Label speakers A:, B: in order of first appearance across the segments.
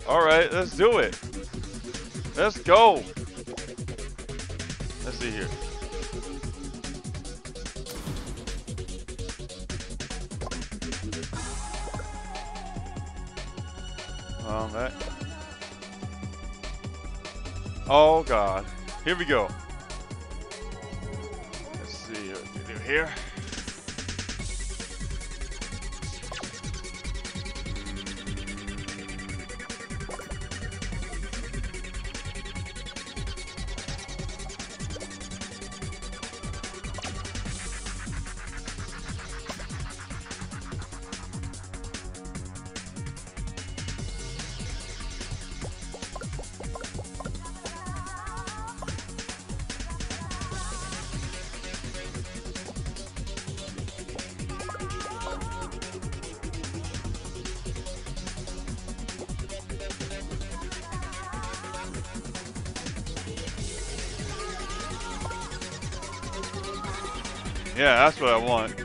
A: Alright, let's do it. Let's go. Let's see here. That. Oh god. Here we go. Let's see what we do here. Yeah, that's what I want.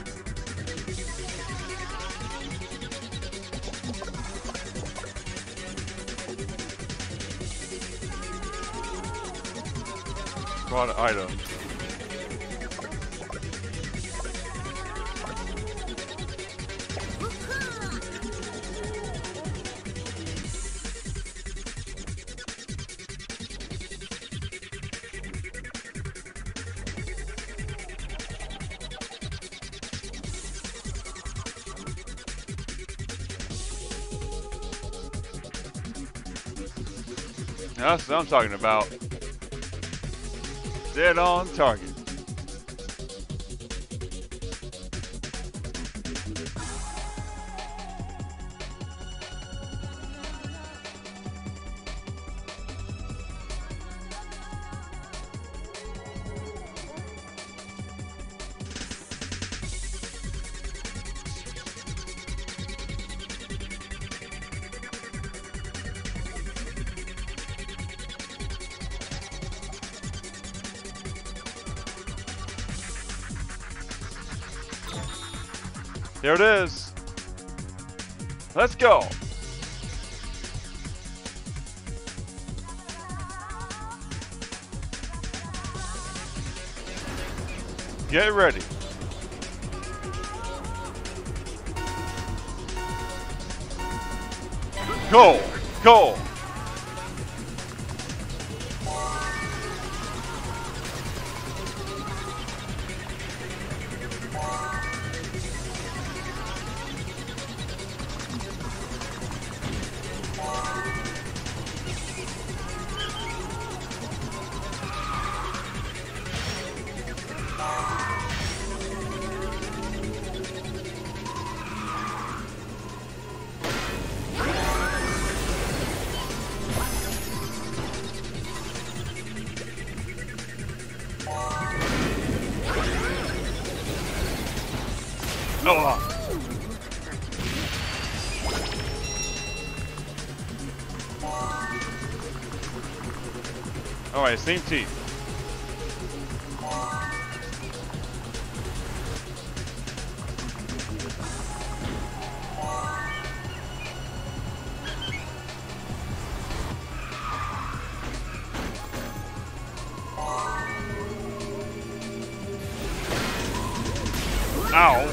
A: Squad item. That's what I'm talking about. Dead on target. There it is. Let's go. Get ready. Go. Go. All right, same team. Ow.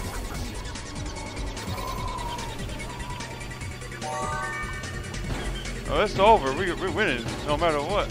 A: Oh, it's over. We're winning no matter what.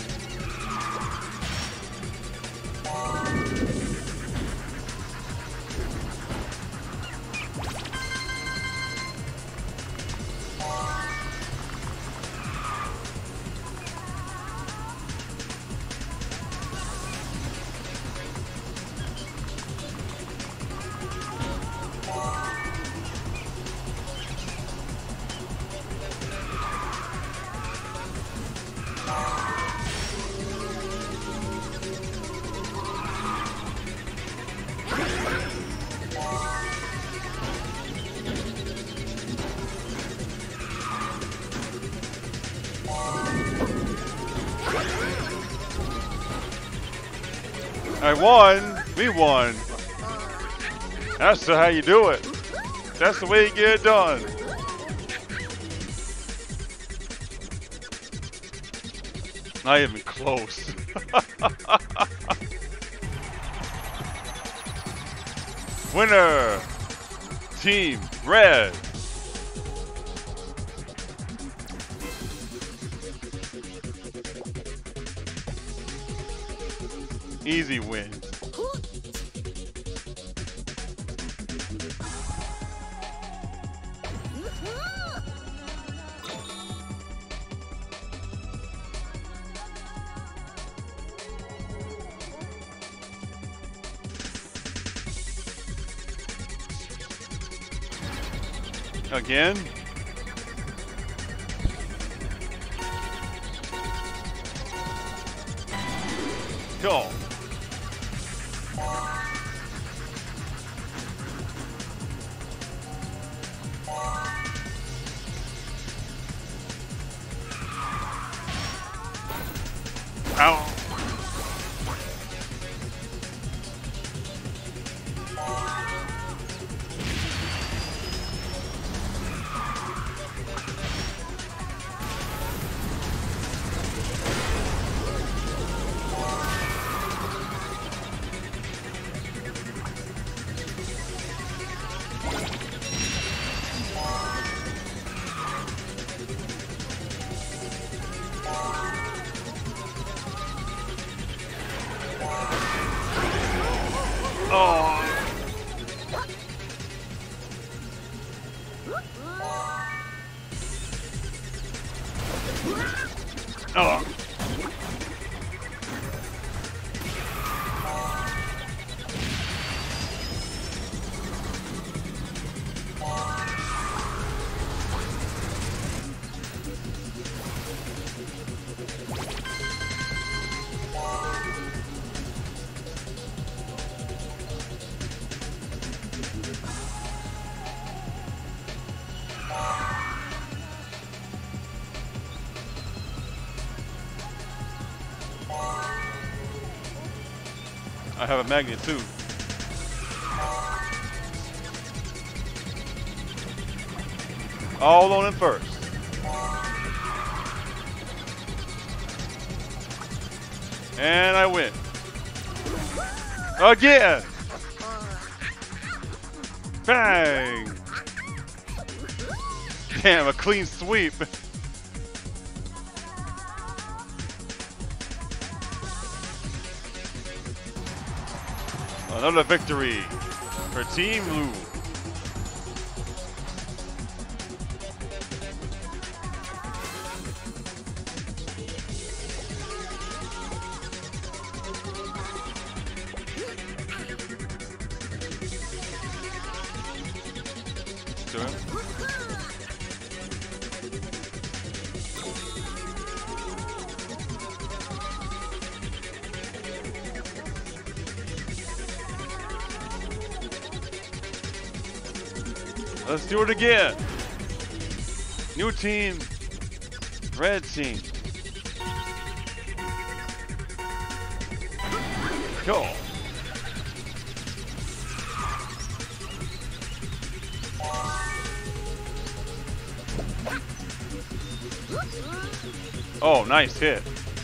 A: I won. We won. That's how you do it. That's the way you get it done. Not even close. Winner! Team Red! Easy win. Again? Go. Ow. Oh. Oh. I have a magnet too. All on him first. And I win. Again! Bang! Damn, a clean sweep. Another victory for Team Blue. To him. Let's do it again. New team, red team. Go. Oh, nice hit.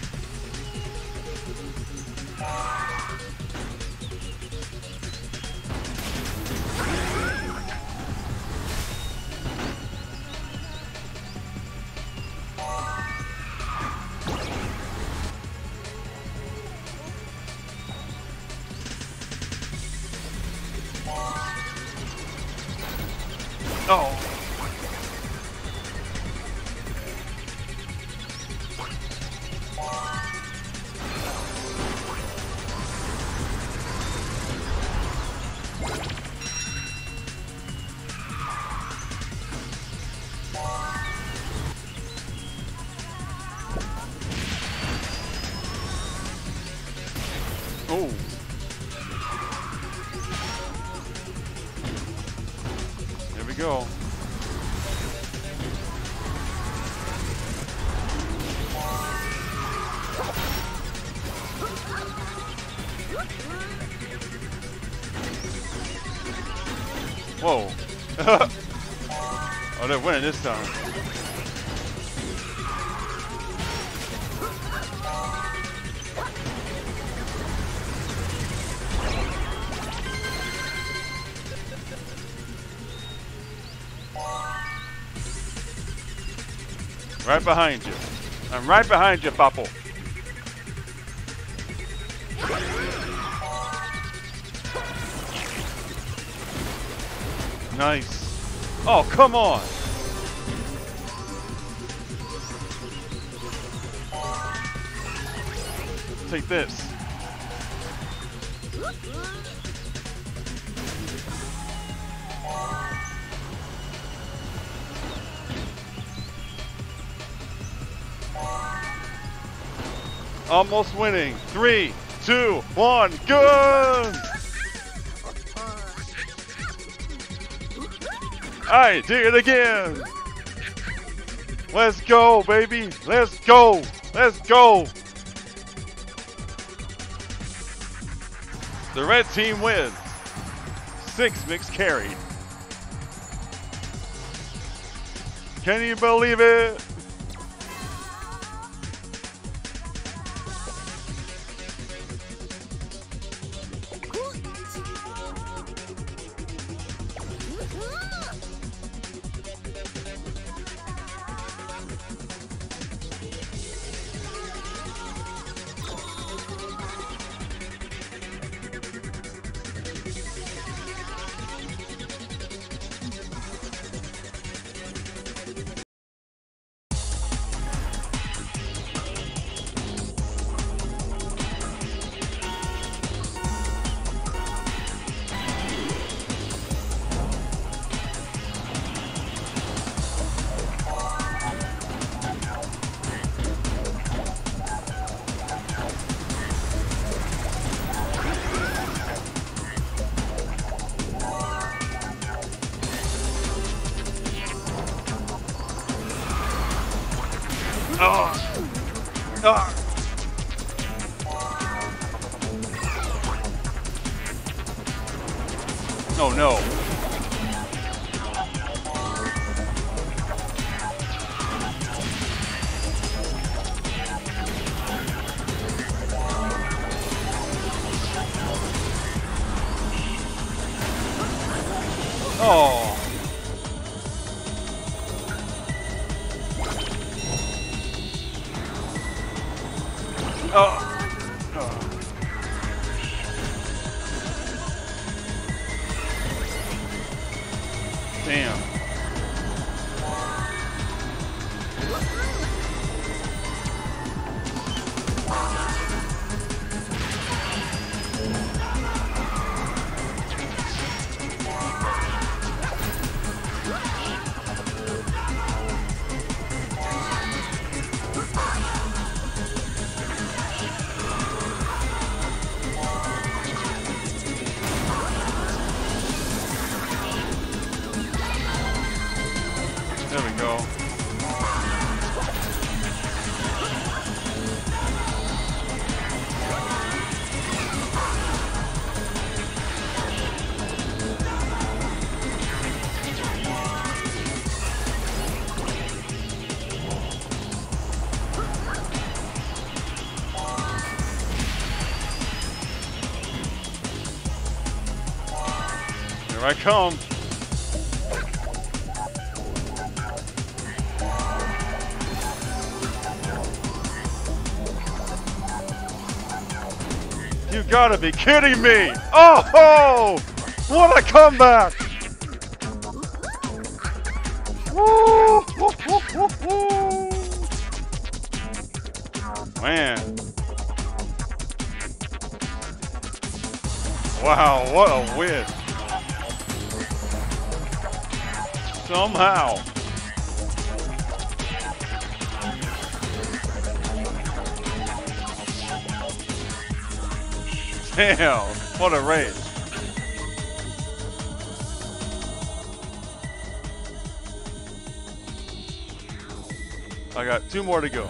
A: Oh. Oh. There we go. Whoa. Oh, they're winning this time. Right behind you. I'm right behind you, Papo. Nice. Oh, come on. Take this. Almost winning. 3, 2, 1, go! I did it again. Let's go, baby. Let's go. Let's go. The red team wins. 6 mix carried. Can you believe it? Oh no. Oh. Oh. Damn. There we go. Here I come. You gotta be kidding me! Oh, what a comeback! Woo, woo, woo, woo, woo. Man. Wow, what a win. Somehow. Damn, what a race. I got 2 more to go.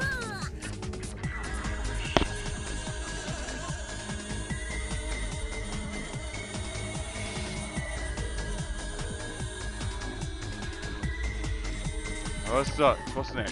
A: What's next?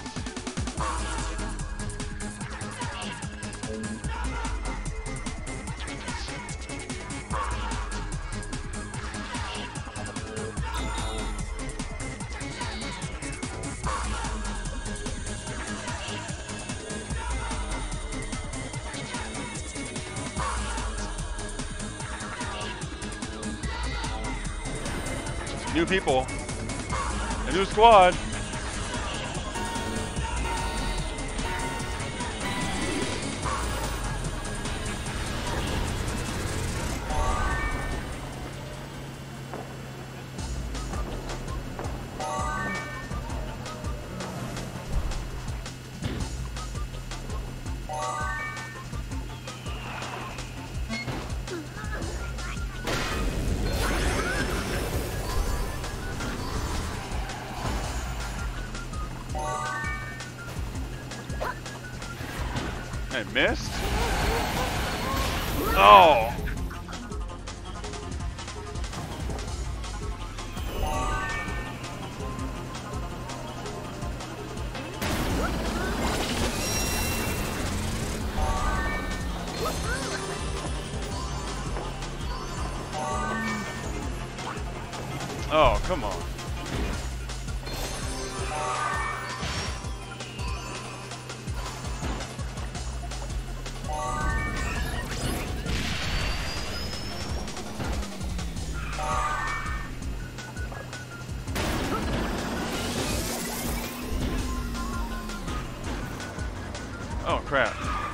A: New people. A new squad. I missed? Oh! Oh, come on. Oh, crap.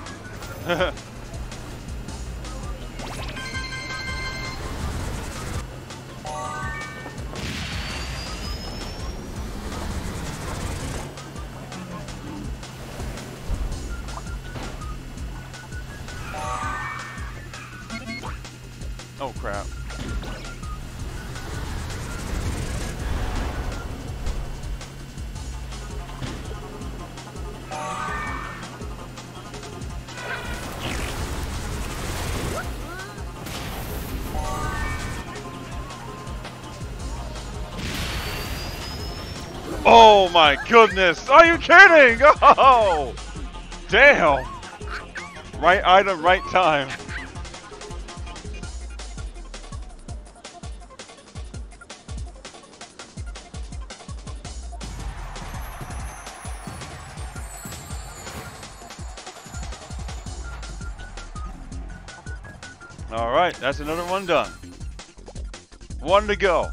A: Oh, crap. Oh my goodness! Are you kidding? Oh! Damn! Right item, right time. Alright, that's another one done. One to go.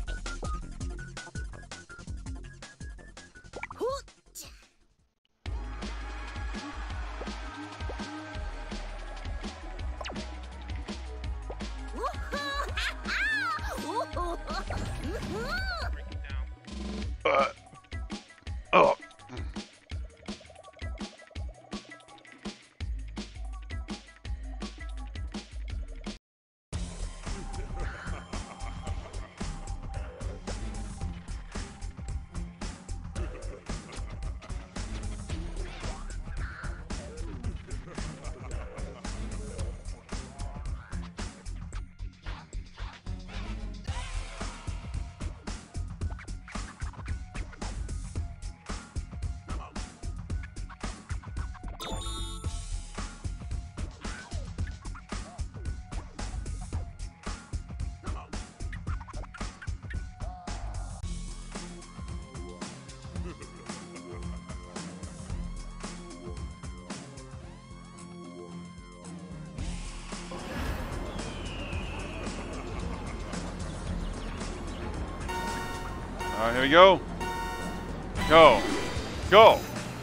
A: Oh. Alright, here we go. Go. Go.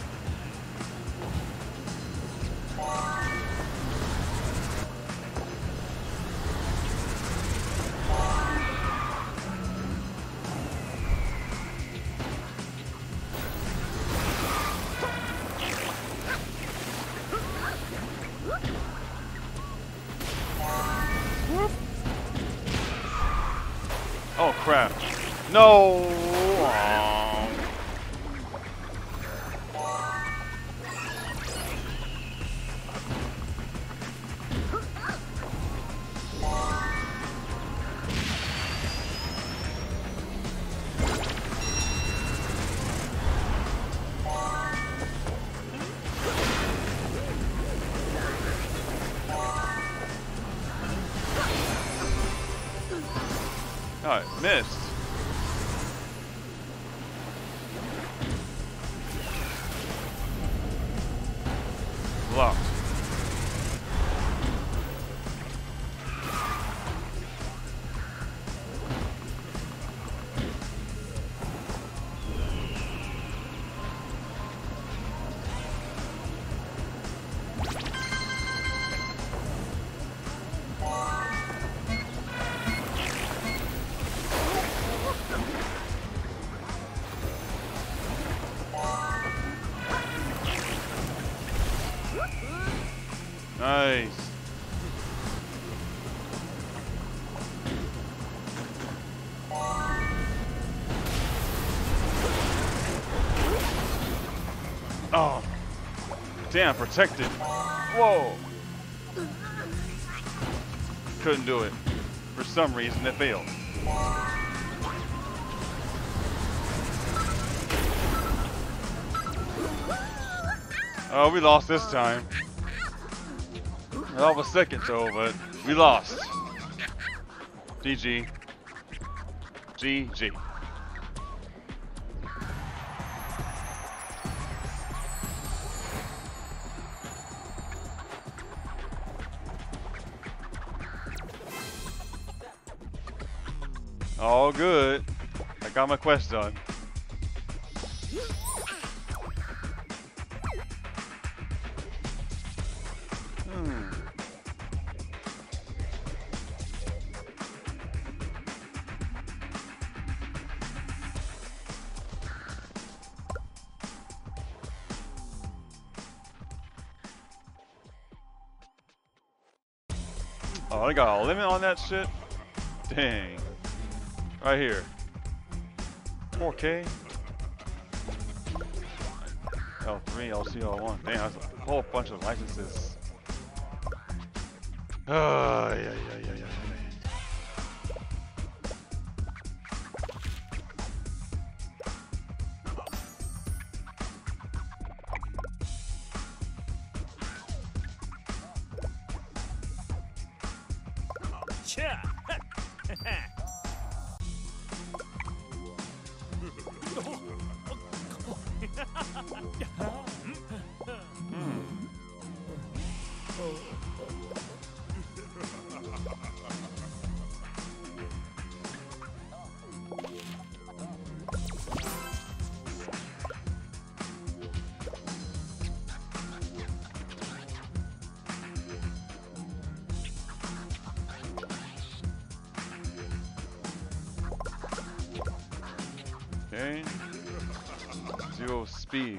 A: Oh crap. No. Oh, I missed. Blocked. Nice. Oh. Damn, protected. Whoa. Couldn't do it. For some reason, it failed. Oh, we lost this time. That was second though, but we lost. GG. GG. All good. I got my quest done. Oh, I got a limit on that shit? Dang. Right here. 4K? L3, LC, L1. Damn, that's a whole bunch of licenses. Yeah. Okay. 0 speed.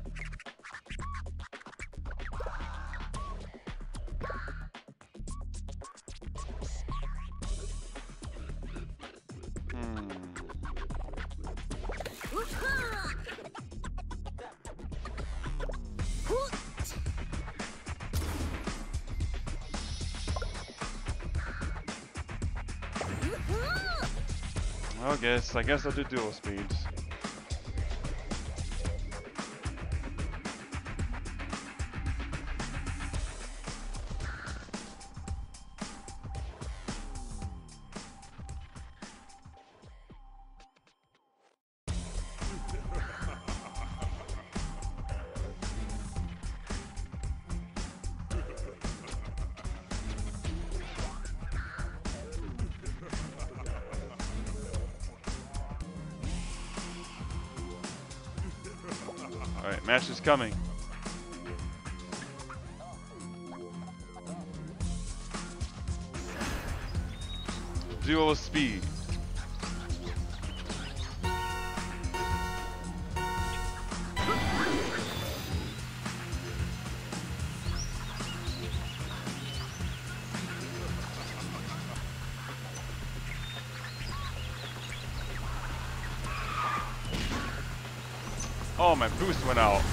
A: I guess I'll do dual speeds. Alright, match is coming. Dual speed. Oh, my boost went out.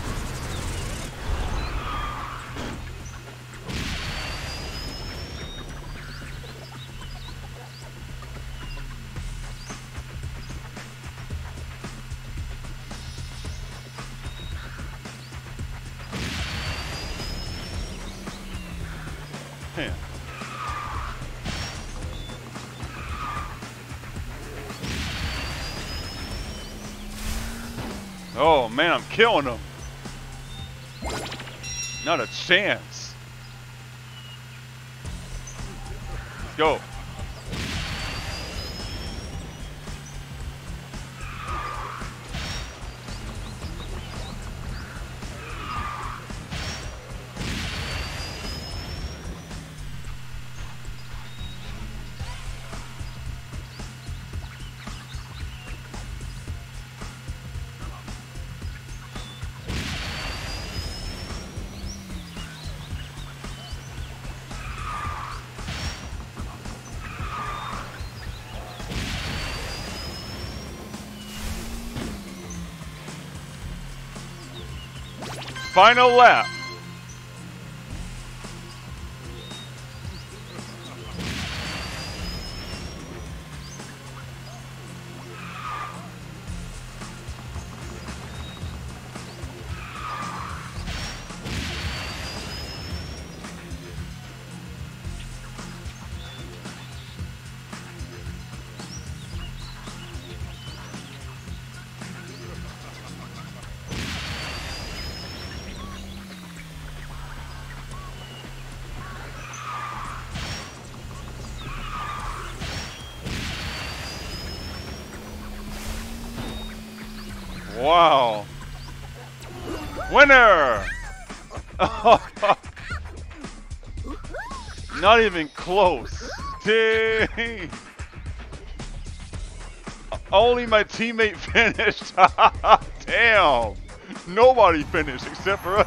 A: Man. Oh man, I'm killing him. Not a chance. Let's go. Final lap. Wow. Winner! Not even close. Dang. Only my teammate finished. Damn. Nobody finished except for us.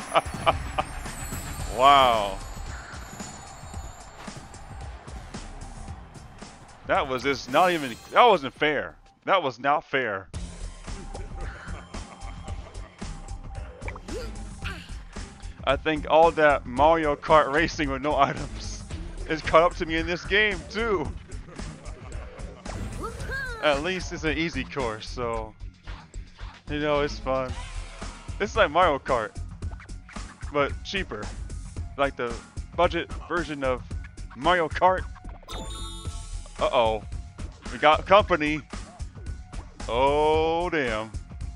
A: Wow. That was just not even, that wasn't fair. That was not fair. I think all that Mario Kart racing with no items is caught up to me in this game too. At least it's an easy course, so you know it's fun. It's like Mario Kart, but cheaper. Like the budget version of Mario Kart. Uh-oh. We got company. Oh damn.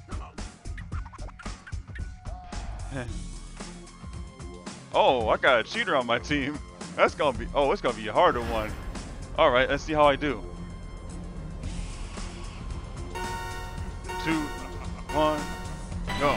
A: Oh, I got a cheater on my team. That's gonna be, oh, it's gonna be a harder one. All right, let's see how I do. 2, 1, go.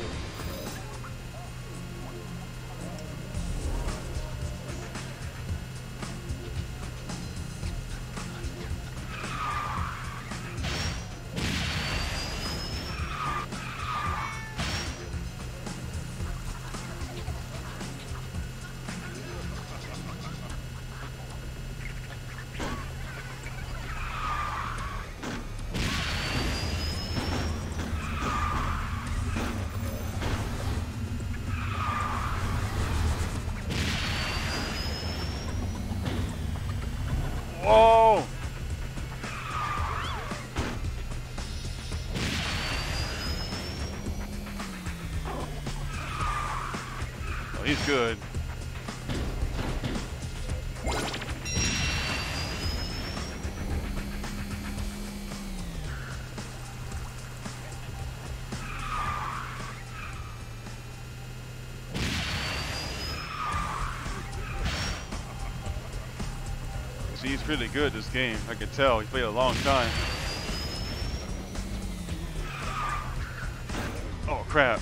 A: Whoa! Oh, he's good. He's really good this game. I can tell. He played a long time. Oh crap.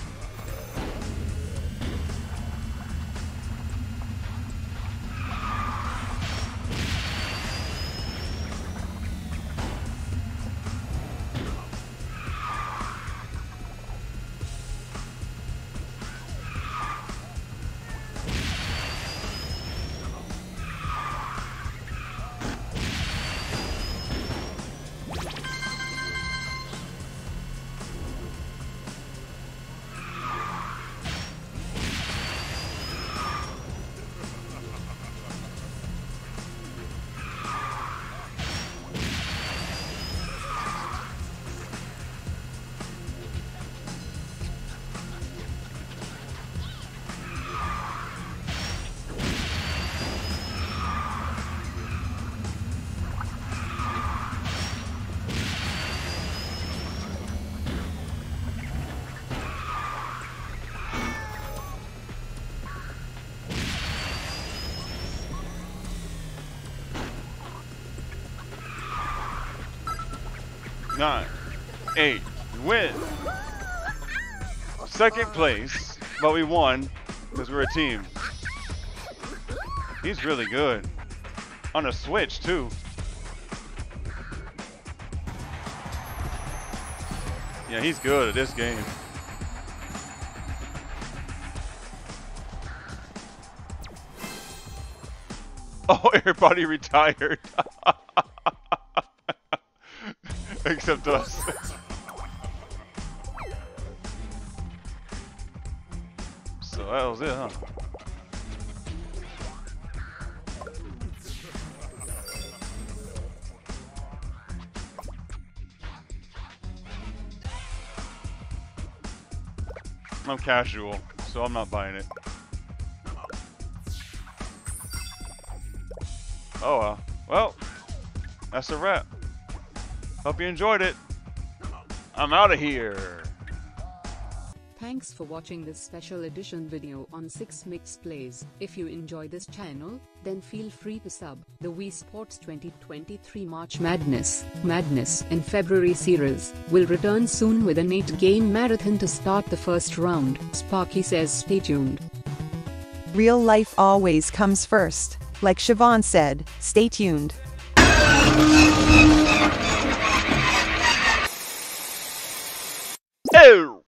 A: Nine, 8, win. Second place, but we won because we're a team. He's really good. On a Switch too. Yeah, he's good at this game. Oh, everybody retired. Except us. So that was it, huh? I'm casual, so I'm not buying it. Oh well, that's a wrap. Hope you enjoyed it. I'm out of here.
B: Thanks for watching this special edition video on 6 Mix Plays. If you enjoy this channel, then feel free to sub. The Wii Sports 2023 March Madness in February series will return soon with an 8-game marathon to start the first round. Sparky says stay tuned.
C: Real life always comes first. Like Siobhan said, stay tuned.